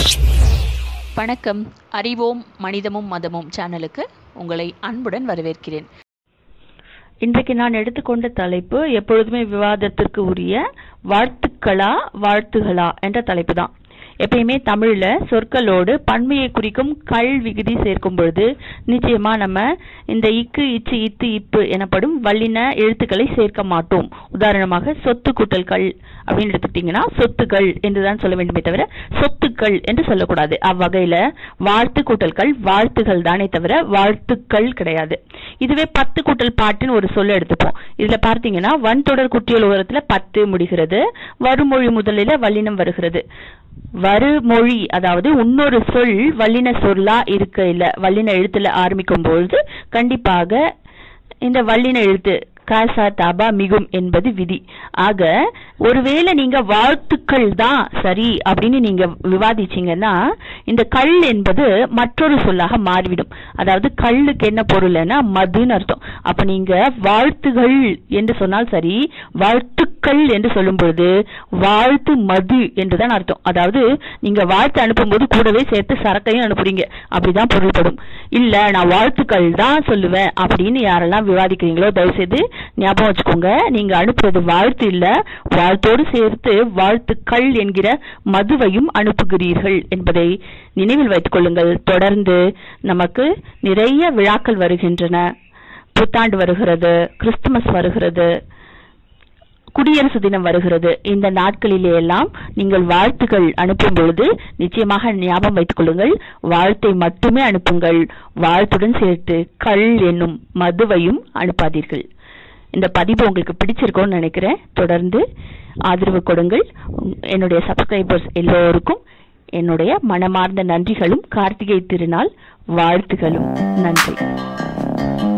வணக்கம். அறிவோம் மனிதமும் மதமும் சேனலுக்கு உங்களை அன்புடன் வரவேற்கிறேன். இன்றைக்கு நான் எடுத்துக்கொண்ட தலைப்பு எப்பொழுதுமே விவாதத்திற்கு உரிய வாழ்த்துக்களா வாழ்த்துகளா என்ற தலைப்பு தான். எப்பயுமே தமிழ்ல சொற்களோடு பன்மையை குறிக்கும் கள் விகுதி சேர்க்கும் பொழுது நிச்சயமா நம்ம இந்த இக்கு இச்சு இத்து இப்பு எனப்படும் வல்லின எழுத்துக்களை சேர்க்க மாட்டோம். உதாரணமாக சொத்து கூட்டல் கள் அப்படின்னு எடுத்துக்கிட்டீங்கன்னா சொத்துக்கள் என்றுதான் சொல்ல வேண்டுமே தவிர சொத்துக்கள் என்று சொல்லக்கூடாது. அவ்வகையில வாழ்த்து கூட்டல் கள் வாழ்த்துகள் தானே தவிர வாழ்த்துக்கள் கிடையாது. இதுவே 10 கூட்டல் பாட்டுன்னு ஒரு சொல்ல எடுத்துப்போம். இதுல பார்த்தீங்கன்னா வன் தொடர் குற்றியல் ஓரத்துல 10 முடிகிறது. வருமொழி முதலில வல்லினம் வருகிறது. வருமொழி அதாவது இன்னொரு சொல் வல்லின சொல்லா இருக்க இல்ல வல்லின எழுத்துல ஆரம்பிக்கும் பொழுது கண்டிப்பாக இந்த வல்லின எழுத்து காசா தாபா மிகும் என்பது விதி. ஆக ஒருவேளை நீங்க வாழ்த்துக்கள் தான் சரி அப்படின்னு நீங்க விவாதிச்சீங்கன்னா இந்த கள் என்பது மற்றொரு சொல்லாக மாறிவிடும். அதாவது கல்லுக்கு என்ன பொருள்னா மதுன்னு அர்த்தம். அப்ப நீங்க வாழ்த்துகள் என்று சொன்னால் சரி, வாழ்த்துக்கள் என்று சொல்லும் பொழுது வாழ்த்து மது என்றுதான் அர்த்தம். அதாவது நீங்க வாழ்த்து அனுப்பும் போது கூடவே சேர்த்து சரக்கையும் அனுப்புறீங்க, அப்படிதான் பொருள்படும். இல்ல நான் வாழ்த்துக்கள் தான் சொல்லுவேன் அப்படின்னு யாரெல்லாம் விவாதிக்கிறீங்களோ தயவு செய்து ஞாபகம் வச்சுக்கோங்க, நீங்க அனுப்புறது வாழ்த்து இல்ல, வாழ்த்தோடு சேர்த்து வாழ்த்துக்கள் என்கிற மதுவையும் அனுப்புகிறீர்கள் என்பதை நினைவில் வைத்துக் கொள்ளுங்கள். தொடர்ந்து நமக்கு நிறைய விழாக்கள் வருகின்றன. புத்தாண்டு வருகிறது, கிறிஸ்துமஸ் வருகிறது, குடியரசு தினம் வருகிறது. இந்த நாட்களிலே எல்லாம் நீங்கள் வாழ்த்துக்கள் அனுப்பும் பொழுது நிச்சயமாக ஞாபகம் வைத்துக் கொள்ளுங்கள், வாழ்த்தை மட்டுமே அனுப்புங்கள், வாழ்த்துடன் சேர்த்து கள் என்னும் மதுவையும் அனுப்பாதீர்கள். இந்த பதிவு உங்களுக்கு பிடிச்சிருக்கும்னு நினைக்கிறேன். தொடர்ந்து ஆதரவு கொடுங்கள். என்னுடைய சப்ஸ்கிரைபர்ஸ் எல்லோருக்கும் என்னுடைய மனமார்ந்த நன்றிகளும் கார்த்திகை திருநாள் வாழ்த்துகளும். நன்றி.